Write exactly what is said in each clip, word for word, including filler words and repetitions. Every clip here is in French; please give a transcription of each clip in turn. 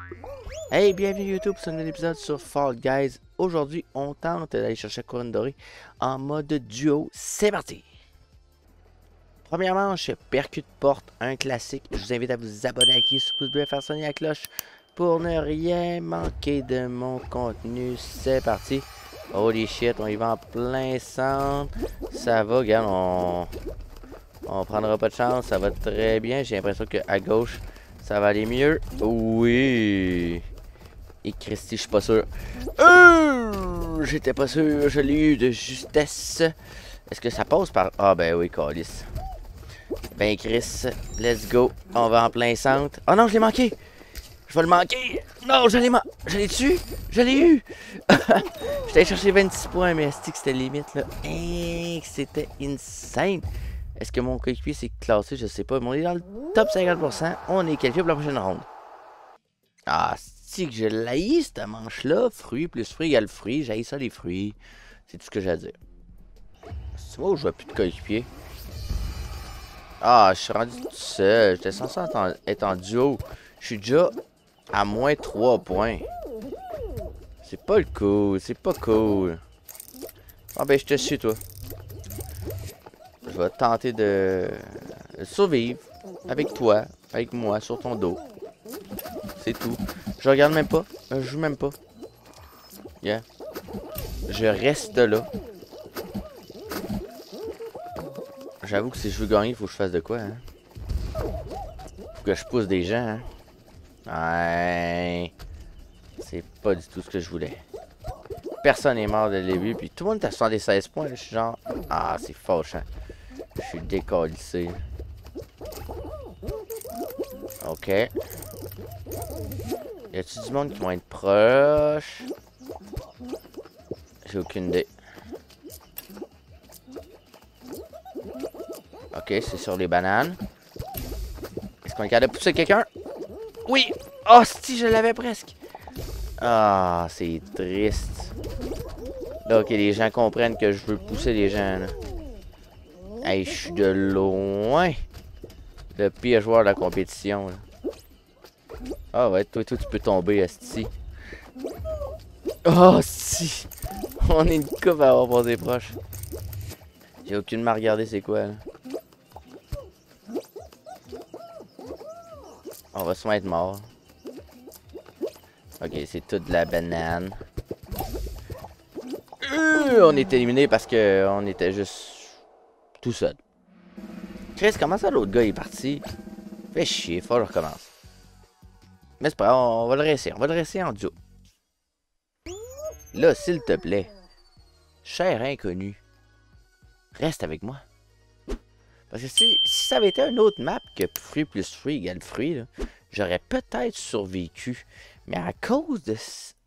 Hey, bienvenue YouTube sur un nouvel épisode sur Fall Guys. Aujourd'hui, on tente d'aller chercher la couronne dorée en mode duo. C'est parti! Première manche, percute porte, un classique. Je vous invite à vous abonner, à cliquer sur le pouce bleu et faire sonner la cloche pour ne rien manquer de mon contenu. C'est parti! Holy shit, on y va en plein centre. Ça va, regarde, on... on prendra pas de chance, ça va très bien. J'ai l'impression qu'à gauche, ça va aller mieux. Oui! Et Christy, je suis pas sûr. Euh, J'étais pas sûr, je l'ai eu de justesse. Est-ce que ça passe par... Ah ben oui, calice. Ben Chris, let's go. On va en plein centre. Oh non, je l'ai manqué. Je vais le manquer. Non, je l'ai man... Je l'ai dessus. Je l'ai eu. J'étais allé chercher vingt-six points, mais est-ce que c'était limite là? Hey, c'était insane. Est-ce que mon coéquipier s'est classé? Je sais pas. Mais on est dans le top cinquante pour cent. On est qualifié pour la prochaine ronde. Ah, si que je l'haïs cette manche-là. Fruits plus fruits égale fruits. J'haïs ça les fruits. C'est tout ce que j'ai à dire. C'est moi où je vois plus de coéquipier. Ah, je suis rendu tout seul. J'étais censé être en duo. Je suis déjà à moins trois points. C'est pas le cool. C'est pas cool. Ah ben, je te suis, toi. Je vais tenter de survivre avec toi, avec moi, sur ton dos. C'est tout. Je regarde même pas. Je joue même pas. Yeah. Je reste là. J'avoue que si je veux gagner, il faut que je fasse de quoi, hein. Faut que je pousse des gens, hein. Ouais. C'est pas du tout ce que je voulais. Personne n'est mort dès le début, puis tout le monde est à soixante-seize points. Là. Je suis genre... Ah, c'est fâchant. Je suis décalissé. Ok. Y a-tu du monde qui vont être proches? J'ai aucune idée. Ok, c'est sur les bananes. Est-ce qu'on est capable de pousser quelqu'un? Oui! Oh, si, je l'avais presque. Ah, c'est triste. Là, ok, les gens comprennent que je veux pousser les gens, là. Hey, je suis de loin le pire joueur de la compétition, là. Ah ouais, toi, toi, tu peux tomber, asti. Oh, si! On est une coupe à avoir passé proche. J'ai aucunement regardé c'est quoi, là. On va sûrement être mort. Ok, c'est toute de la banane. Euh, on est éliminé parce que on était juste tout seul. Chris, comment ça l'autre gars est parti? Fait chier, faut que je recommence. Mais c'est pas grave, on va le réessayer. On va le réessayer en duo. Là, s'il te plaît, cher inconnu, reste avec moi. Parce que si, si ça avait été une autre map que fruit plus fruit égale fruit, j'aurais peut-être survécu. Mais à cause de...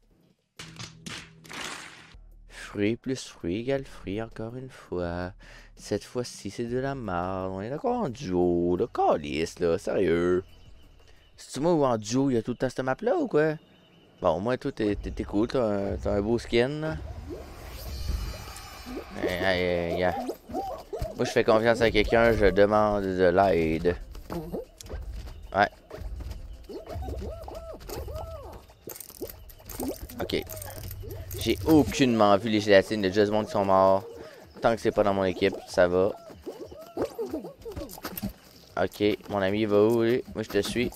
Fruit plus fruit égale fruit, encore une fois. Cette fois-ci, c'est de la merde. On est d'accord en duo, là. Calice, là. Sérieux. C'est-tu moi ou en duo, il y a tout le temps cette map-là ou quoi? Bon, au moins, toi, t'es cool. T'as un, un beau skin, là. Hey, hey, yeah. Moi, je fais confiance à quelqu'un, je demande de l'aide. Ouais. Ok. J'ai aucunement vu les gélatines de Just Monde qui sont morts. Tant que c'est pas dans mon équipe, ça va. Ok, mon ami il va où lui? Moi je te suis.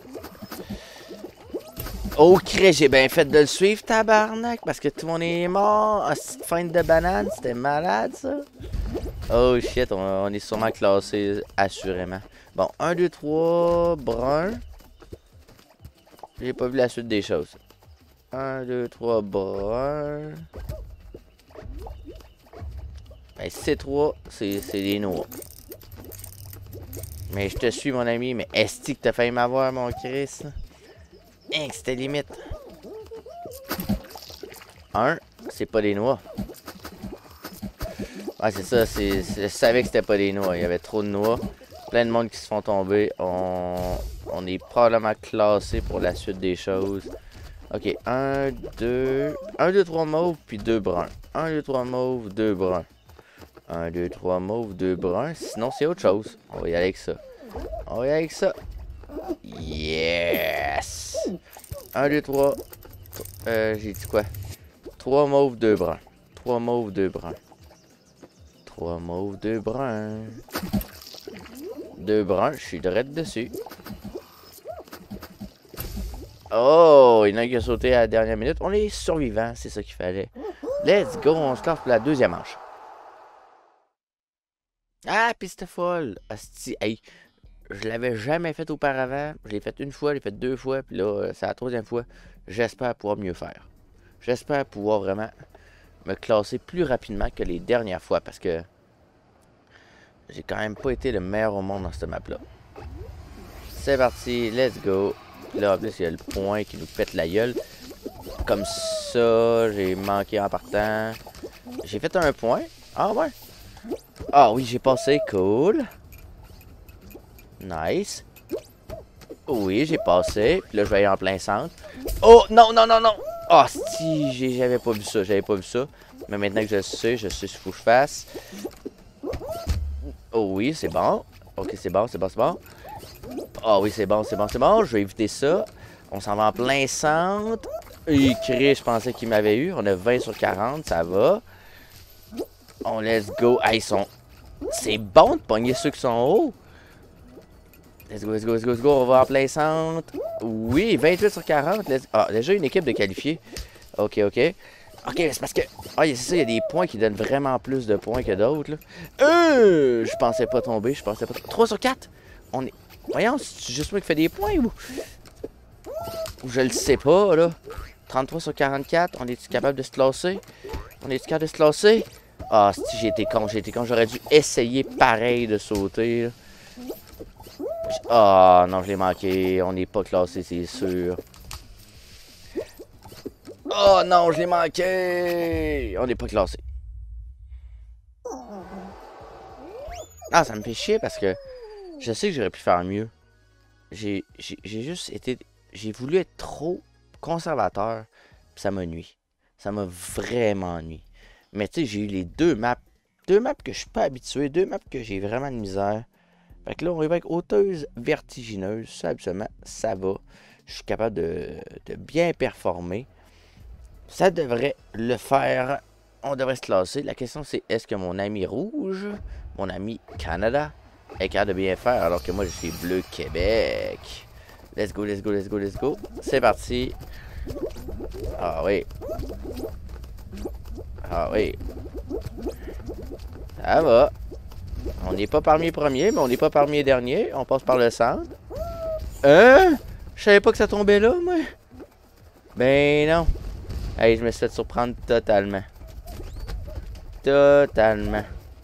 Oh crée, j'ai bien fait de le suivre, tabarnak, parce que tout le monde est mort. Ah, cette feinte de banane, c'était malade ça. Oh shit, on, on est sûrement classé, assurément. Bon, un, deux, trois, brun. J'ai pas vu la suite des choses. un, deux, trois, brun. Ben, C trois, c'est des noirs. Mais je te suis, mon ami. Mais est-ce que t'as failli m'avoir, mon Chris? Hein, c'était limite. Un, c'est pas des noix. Ouais, c'est ça. Je savais que c'était pas des noix. Il y avait trop de noix. Plein de monde qui se font tomber. On, on est probablement classé pour la suite des choses. Ok, un, deux... un, deux, trois mauves, puis deux bruns. un, deux, trois mauves, deux bruns. un, deux, trois mauves, deux bruns. Sinon, c'est autre chose. On va y aller avec ça. On va y aller avec ça. Yes! un, deux, trois. Euh, j'ai dit quoi? trois mauves, deux bruns. trois mauves, deux bruns. trois mauves, deux bruns. deux bruns, je suis direct dessus. Oh, il y en a qui a sauté à la dernière minute. On est survivants, c'est ça qu'il fallait. Let's go, on se lance pour la deuxième manche. Ah, piste folle. Asti, hey, je l'avais jamais fait auparavant. Je l'ai fait une fois, je l'ai fait deux fois, puis là, c'est la troisième fois. J'espère pouvoir mieux faire. J'espère pouvoir vraiment me classer plus rapidement que les dernières fois, parce que j'ai quand même pas été le meilleur au monde dans cette map-là. C'est parti, let's go. Là, en plus, il y a le point qui nous pète la gueule. Comme ça, j'ai manqué en partant. J'ai fait un point. Ah ouais. Ah oui, j'ai passé. Cool. Nice. Oui, j'ai passé. Puis là, je vais aller en plein centre. Oh, non, non, non, non. Ah, oh, si, j'avais pas vu ça. J'avais pas vu ça. Mais maintenant que je le sais, je sais ce qu'il faut que je fasse. Oh oui, c'est bon. Ok, c'est bon, c'est bon, c'est bon. Ah oh, oui, c'est bon, c'est bon, c'est bon. Je vais éviter ça. On s'en va en plein centre. Et Chris, je pensais qu'il m'avait eu. On a vingt sur quarante, ça va. On let's go. Ah, ils sont... C'est bon de pogner ceux qui sont hauts. Let's go, let's go, let's go, let's go. On va en plein centre. Oui, vingt-huit sur quarante. Let's... Ah, déjà une équipe de qualifiés. Ok, ok. Ok, c'est parce que... Ah, c'est ça, il y a des points qui donnent vraiment plus de points que d'autres. Euh, je pensais pas tomber, je pensais pas... trois sur quatre. On est... Voyons, c'est juste moi qui fais des points ou... Ou je le sais pas, là. trente-trois sur quarante-quatre. On est-tu capable de se classer? On est-tu capable de se classer? Ah, si j'ai été con, j'ai été con. J'aurais dû essayer pareil de sauter. Ah, non, je l'ai manqué. On n'est pas classé, c'est sûr. Oh non, je l'ai manqué. On n'est pas classé. Ah, ça me fait chier parce que je sais que j'aurais pu faire mieux. J'ai juste été... J'ai voulu être trop conservateur, puis ça m'a nuit. Ça m'a vraiment nuit. Mais tu sais, j'ai eu les deux maps. Deux maps que je suis pas habitué, deux maps que j'ai vraiment de misère. Fait que là, on est avec Hauteuse Vertigineuse. Ça, absolument, ça va. Je suis capable de, de bien performer. Ça devrait le faire. On devrait se classer. La question, c'est est-ce que mon ami rouge, mon ami Canada, est capable de bien faire alors que moi, je suis bleu Québec. Let's go, let's go, let's go, let's go. C'est parti. Ah oui. Ah oui. Ça va. On n'est pas parmi les premiers, mais on n'est pas parmi les derniers. On passe par le centre. Hein? Je savais pas que ça tombait là, moi. Ben non. Hey, je me suis fait surprendre totalement. Totalement.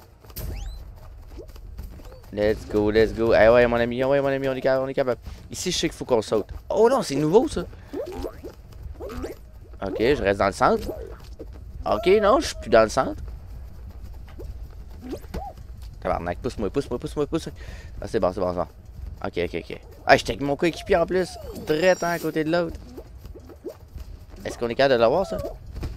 Let's go, let's go. Eh ouais, mon ami, ouais, mon ami, on est capable, on est capable. Ici, je sais qu'il faut qu'on saute. Oh non, c'est nouveau, ça. Ok, je reste dans le centre. Ok, non, je suis plus dans le centre. Tabarnak, pousse-moi, pousse-moi, pousse-moi, pousse-moi. Ah, c'est bon, c'est bon, c'est bon. Ok, ok, ok. Ah, j'étais avec mon coéquipier en plus. Direct à côté de l'autre. Est-ce qu'on est capable de l'avoir, ça?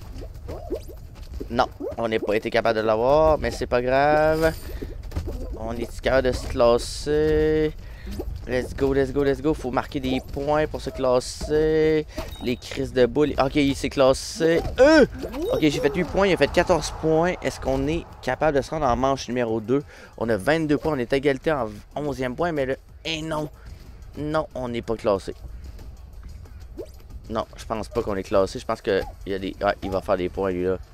Non, on n'est pas été capable de l'avoir, mais c'est pas grave. On est capable de se classer. Let's go, let's go, let's go. Faut marquer des points pour se classer. Les crises de boule. Ok, il s'est classé. Euh! Ok, j'ai fait huit points, il a fait quatorze points. Est-ce qu'on est capable de se rendre en manche numéro deux? On a vingt-deux points, on est à égalité en onzième point, mais là... Eh non! Non, on n'est pas classé. Non, je pense pas qu'on est classé. Je pense que il y a des... Ah, il va faire des points, lui, là.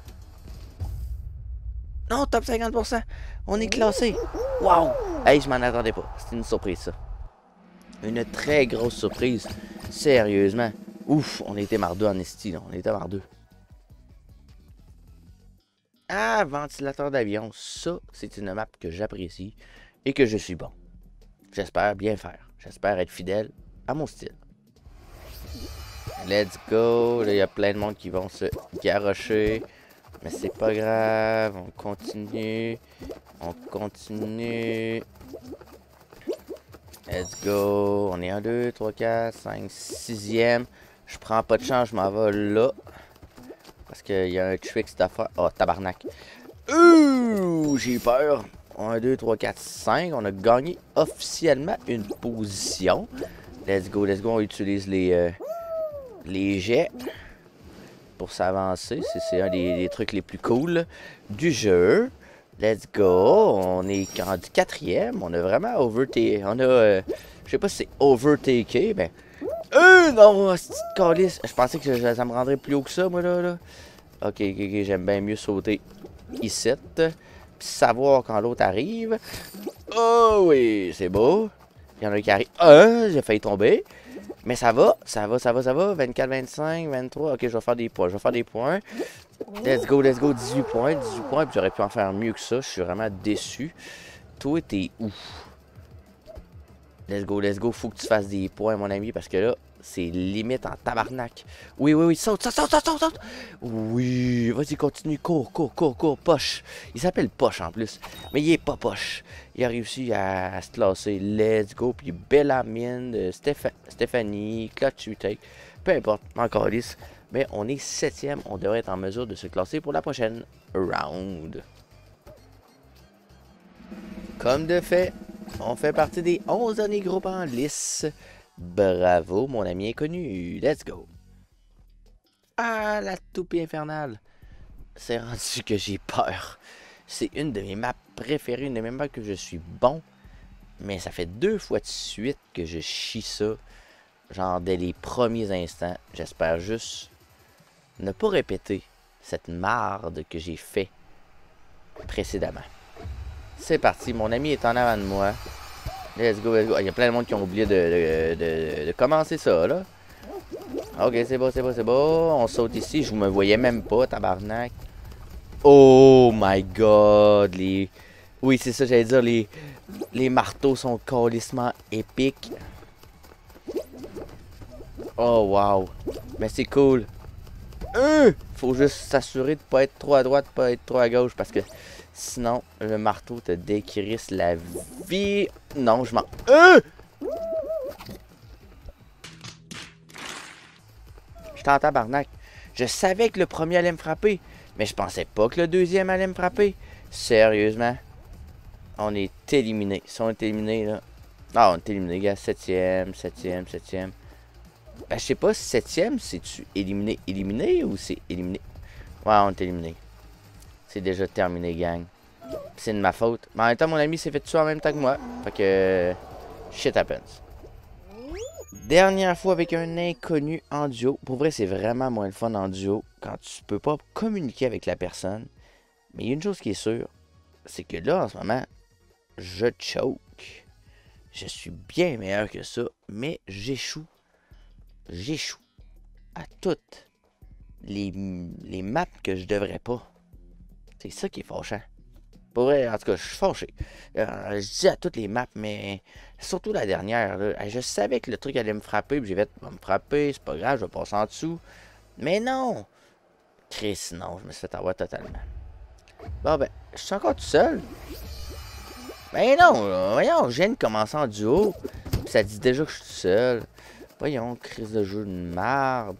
Non, top cinquante pour cent. On est classé. Wow! Hey, je m'en attendais pas. C'était une surprise, ça. Une très grosse surprise. Sérieusement. Ouf, on était mardeux en esti, là. On était mardeux. Ah, ventilateur d'avion. Ça, c'est une map que j'apprécie et que je suis bon. J'espère bien faire. J'espère être fidèle à mon style. Let's go. Là, il y a plein de monde qui vont se garrocher. Mais c'est pas grave. On continue. On continue. Let's go. On est un, deux, trois, quatre, cinq, sixième. Je prends pas de chance, je m'en vais là. Parce qu'il y a un tricks d'affaires. Oh, tabarnak. Ouh, j'ai eu peur. un, deux, trois, quatre, cinq. On a gagné officiellement une position. Let's go, let's go. On utilise les, euh, les jets pour s'avancer. C'est un des, des trucs les plus cool du jeu. Let's go. On est rendu quatrième. On a vraiment overtaké. On a... Euh, je sais pas si c'est overtaké, mais... Euh, non, c'est calice. Je pensais que je, ça me rendrait plus haut que ça, moi, là. là. Ok, ok, ok. J'aime bien mieux sauter ici. Puis savoir quand l'autre arrive. Oh oui, c'est beau. Il y en a qui arrive. Ah, j'ai failli tomber. Mais ça va, ça va, ça va, ça va. vingt-quatre, vingt-cinq, vingt-trois. Ok, je vais faire des points. Je vais faire des points. Let's go, let's go. dix-huit points, dix-huit points. Puis j'aurais pu en faire mieux que ça. Je suis vraiment déçu. Toi, t'es où? Let's go, let's go. Faut que tu fasses des points, mon ami. Parce que là, c'est limite en tabarnak. Oui, oui, oui. Saute, saute, saute, saute, saute. Oui, vas-y, continue. Cours, cours, cours, cours. Poche. Il s'appelle Poche en plus. Mais il est pas Poche. Il a réussi à, à se classer. Let's go. Puis Bellamine, Stéph Stéphanie, Clutch Retake. Peu importe. Encore lisse. Mais on est septième. On devrait être en mesure de se classer pour la prochaine round. Comme de fait, on fait partie des onze derniers groupes en lice. Bravo, mon ami inconnu. Let's go. Ah, la toupie infernale. C'est rendu que j'ai peur. C'est une de mes maps préférées, une de mes maps que je suis bon. Mais ça fait deux fois de suite que je chie ça. Genre dès les premiers instants. J'espère juste ne pas répéter cette marde que j'ai fait précédemment. C'est parti, mon ami est en avant de moi. Let's go, let's go. Il y a plein de monde qui ont oublié de, de, de, de commencer ça, là. Ok, c'est beau, c'est beau, c'est beau. On saute ici. Je me voyais même pas, tabarnak. Oh my god. Les... Oui, c'est ça, j'allais dire. Les, les marteaux sont calissement épiques. Oh, wow. Mais c'est cool. Euh, faut juste s'assurer de pas être trop à droite, pas être trop à gauche. Parce que sinon, le marteau te décrisse la vie. Non, je m'en... Euh! J'étais en tabarnak. Je savais que le premier allait me frapper. Mais je pensais pas que le deuxième allait me frapper. Sérieusement. On est éliminé. Si on est éliminé, là... Ah, on est éliminé, gars. Septième, septième, septième. Ben, je sais pas si septième, c'est-tu éliminé, éliminé ou c'est éliminé? Ouais, on est éliminé. C'est déjà terminé, gang. C'est de ma faute. Mais en même temps, mon ami s'est fait tuer en même temps que moi. Fait que... Shit happens. Dernière fois avec un inconnu en duo. Pour vrai, c'est vraiment moins le fun en duo quand tu peux pas communiquer avec la personne. Mais il y a une chose qui est sûre, c'est que là, en ce moment, je choke. Je suis bien meilleur que ça, mais j'échoue. J'échoue à toutes les, les maps que je devrais pas. C'est ça qui est fâchant. Pour vrai, en tout cas, je suis fâché. Euh, je dis à toutes les maps, mais surtout la dernière. Là, je savais que le truc allait me frapper, puis j'ai fait, va me frapper, c'est pas grave, je vais passer en dessous. Mais non! Chris, non, je me suis fait avoir totalement. Bon, ben, je suis encore tout seul. Ben non, là, voyons, je viens de commencer en duo, puis ça dit déjà que je suis tout seul. Voyons, crise de jeu de merde.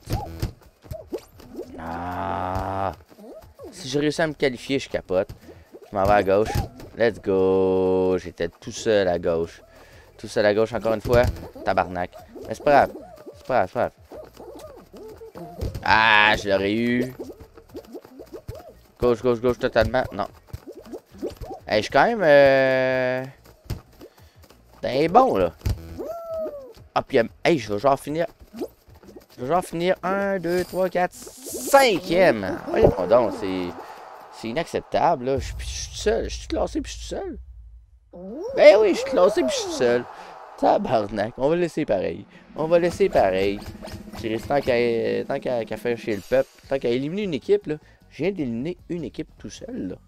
Ah! Si j'ai réussi à me qualifier, je capote. Je m'en vais à gauche. Let's go! J'étais tout seul à gauche. Tout seul à gauche, encore une fois. Tabarnak. Mais c'est pas grave. C'est pas grave, c'est pas grave. Ah, je l'aurais eu. Gauche, gauche, gauche, totalement. Non. Hey, je suis quand même... Euh... T'es bon, là. Ah, puis... Hey, je vais genre finir... Je vais genre finir un, deux, trois, quatre, cinquième. Voyons donc, c'est... C'est inacceptable, là. Je, je suis seul. Je suis classé puis je suis seul. Ben oui, je suis classé puis je suis seul. Tabarnak. On va laisser pareil. On va laisser pareil. Tant qu'à tant qu'à qu'à faire chez le peuple, tant qu'à éliminer une équipe, là. Je viens d'éliminer une équipe tout seul, là.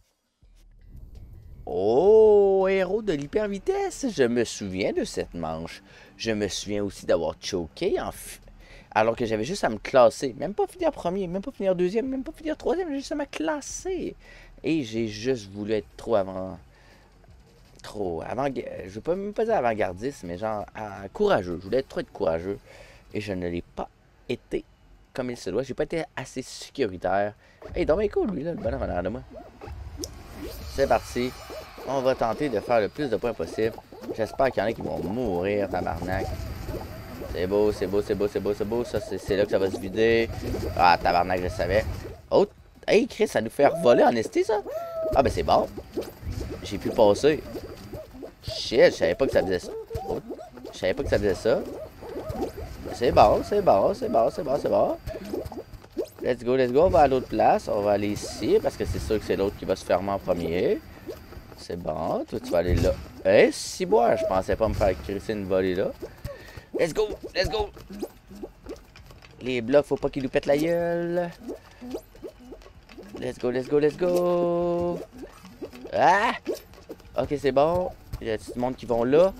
Oh, héros de l'hyper vitesse. Je me souviens de cette manche. Je me souviens aussi d'avoir choqué en f... alors que j'avais juste à me classer. Même pas finir premier, même pas finir deuxième, même pas finir troisième, j'ai juste à me classer. Et j'ai juste voulu être trop avant... Trop avant... Je veux pas même pas dire avant-gardiste, mais genre à... courageux. Je voulais être trop être courageux. Et je ne l'ai pas été comme il se doit. J'ai pas été assez sécuritaire. Hey, donc, cool, lui, là, le bonhomme en arrière de moi. C'est parti. On va tenter de faire le plus de points possible. J'espère qu'il y en a qui vont mourir, tabarnak. C'est beau, c'est beau, c'est beau, c'est beau, c'est beau. Ça, c'est là que ça va se vider. Ah, tabarnak, je le savais. Oh, hey, Chris, ça nous fait revoler en esti, ça? Ah, ben c'est bon. J'ai pu passer. Shit, je savais pas que ça faisait ça. Oh, je savais pas que ça faisait ça. C'est bon, c'est bon, c'est bon, c'est bon, c'est bon. Let's go, let's go. On va à l'autre place. On va aller ici parce que c'est sûr que c'est l'autre qui va se fermer en premier. C'est bon. Toi, tu vas aller là. Eh, hey, si boire, je pensais pas me faire crisser une volée là. Let's go, let's go. Les blocs, faut pas qu'ils nous pètent la gueule. Let's go, let's go, let's go. Ah! Ok, c'est bon. Il y a tout le monde qui vont là.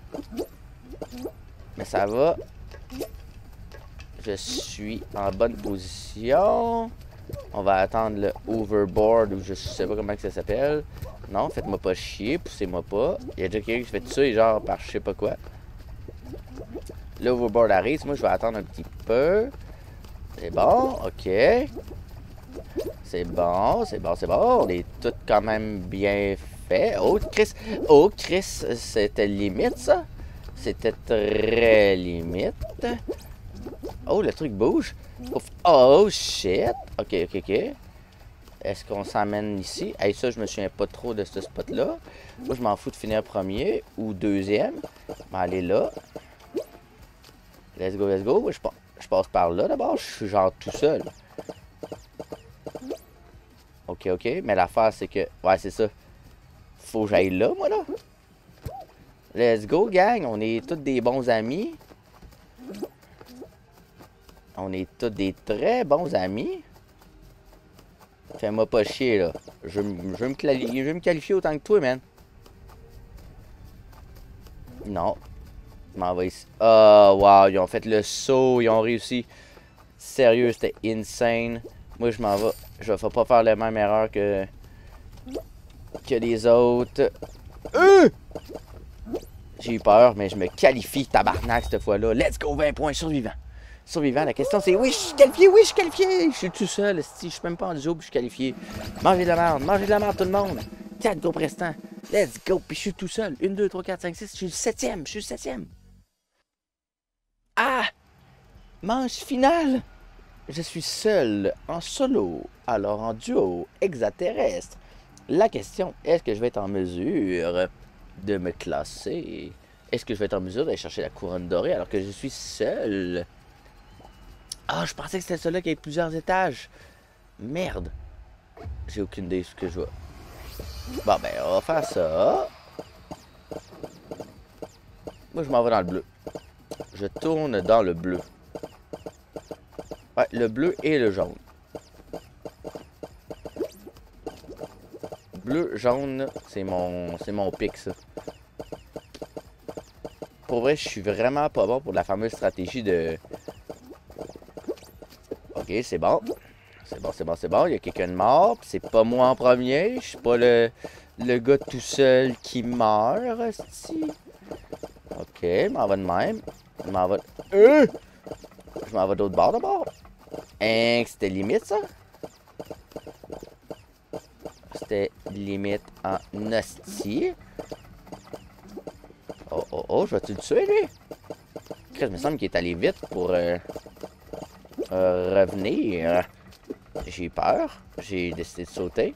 Mais ça va. Je suis en bonne position. On va attendre le overboard ou je sais pas comment que ça s'appelle. Non, faites-moi pas chier, poussez-moi pas. Il y a déjà quelqu'un qui se fait tuer genre par je sais pas quoi. Le overboard arrive, moi je vais attendre un petit peu. C'est bon, ok. C'est bon, c'est bon, c'est bon. On est tous quand même bien fait. Oh Chris, oh Chris, c'était limite ça. C'était très limite. Oh, le truc bouge. Ouf. Oh, shit. Ok, ok, ok. Est-ce qu'on s'emmène ici? Hey, ça, je me souviens pas trop de ce spot-là. Moi, je m'en fous de finir premier ou deuxième. Mais aller là. Let's go, let's go. Je, je passe par là d'abord. Je suis genre tout seul. Ok, ok. Mais l'affaire, c'est que... Ouais, c'est ça. Faut que j'aille là, moi, là. Let's go, gang. On est tous des bons amis. On est tous des très bons amis. Fais-moi pas chier, là. Je, je, veux me je veux me qualifier autant que toi, man. Non. Je m'en vais ici. Oh, wow. Ils ont fait le saut. Ils ont réussi. Sérieux, c'était insane. Moi, je m'en vais. Je vais pas faire la même erreur que... que les autres. Euh! J'ai eu peur, mais je me qualifie, tabarnak, cette fois-là. Let's go, vingt points, survivant. Survivant, la question c'est oui, je suis qualifié, oui, je suis qualifié. Je suis tout seul, si je suis même pas en duo, puis je suis qualifié. Mangez de la merde, mangez de la merde tout le monde. quatre go prestants. Let's go, puis je suis tout seul. un, deux, trois, quatre, cinq, six, je suis le septième, je suis le septième. Ah! Manche finale. Je suis seul, en solo, alors en duo, extraterrestre. La question, est-ce que je vais être en mesure de me classer? Est-ce que je vais être en mesure d'aller chercher la couronne dorée alors que je suis seul? Ah, je pensais que c'était celui-là qui avait plusieurs étages. Merde. J'ai aucune idée de ce que je vois. Bon, ben, on va faire ça. Moi, je m'en vais dans le bleu. Je tourne dans le bleu. Ouais, le bleu et le jaune. Bleu, jaune, c'est mon, c'est mon pic, ça. Pour vrai, je suis vraiment pas bon pour la fameuse stratégie de... Ok, c'est bon. C'est bon, c'est bon, c'est bon. Il y a quelqu'un de mort. C'est pas moi en premier. Je suis pas le, le gars tout seul qui meurt. Asti. Ok, je m'en vais de même. Je m'en vais... Euh! Je m'en vais d'autre bord d'abord. Hein, c'était limite, ça? C'était limite en hostie. Oh, oh, oh, je vais-tu le tuer, lui? Il me semble qu'il est allé vite pour euh, euh, revenir. J'ai peur. J'ai décidé de sauter.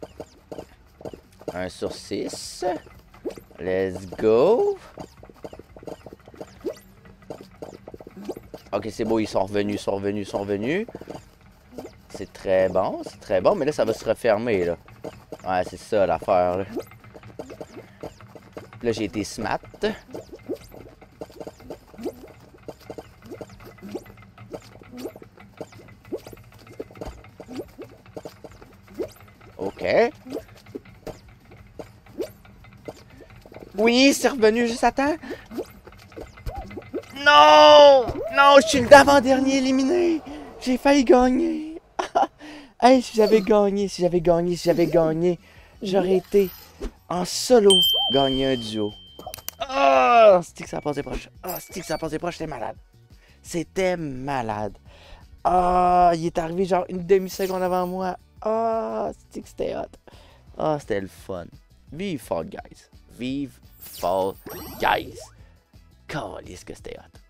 un sur six. Let's go. Ok, c'est beau, ils sont revenus, ils sont revenus, ils sont revenus. C'est très bon, c'est très bon. Mais là, ça va se refermer, là. Ouais, c'est ça, l'affaire, là. Là, j'ai été smat. Ok. Oui, c'est revenu juste à temps. Non! Non, je suis le d'avant-dernier éliminé. J'ai failli gagner. Hey, si j'avais gagné, si j'avais gagné, si j'avais gagné, j'aurais été en solo gagner un duo. Ah! Oh, c'est que ça a passé proche. Ah, oh, c'est que ça a passé proche, c'était malade. C'était malade. Ah, oh, il est arrivé genre une demi-seconde avant moi. Ah, oh, c'est que c'était hot. Ah, oh, c'était le fun. Vive Fall Guys. Vive Fall Guys. Calisse que c'était hot.